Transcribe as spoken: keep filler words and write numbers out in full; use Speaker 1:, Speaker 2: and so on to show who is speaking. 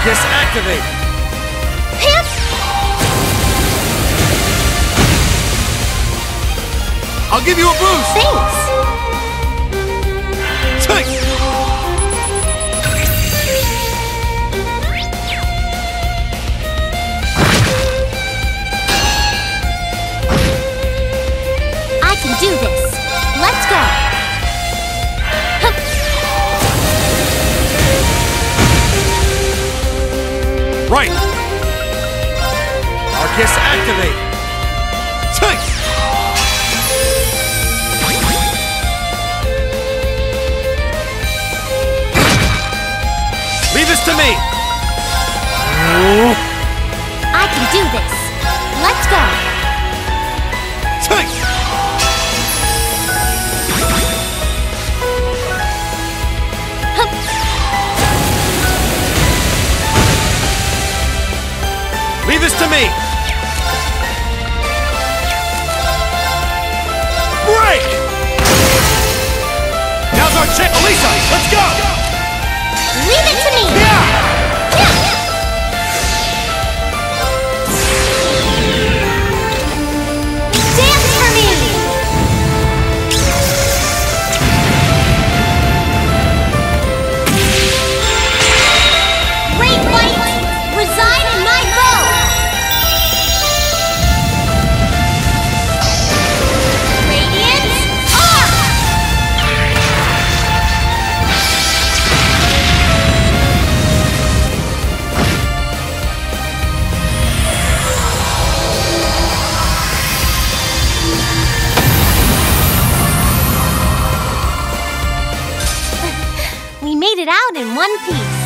Speaker 1: Arcus activate!
Speaker 2: Hip!
Speaker 1: I'll give you a boost!
Speaker 2: Thanks!
Speaker 1: Take!
Speaker 2: I can do this! Let's go! Hup.
Speaker 1: Right! Arcus activate! Take! Leave this to me!
Speaker 2: I can do this! Let's go!
Speaker 1: Take!
Speaker 2: Hup.
Speaker 1: Leave this to me! Break! Now's our chance! Elisa, let's go!
Speaker 2: Leave it to me!
Speaker 1: Yeah!
Speaker 2: Yeah. Dance for me! Great light, reside in my bow! Radiant arc! We made it out in one piece.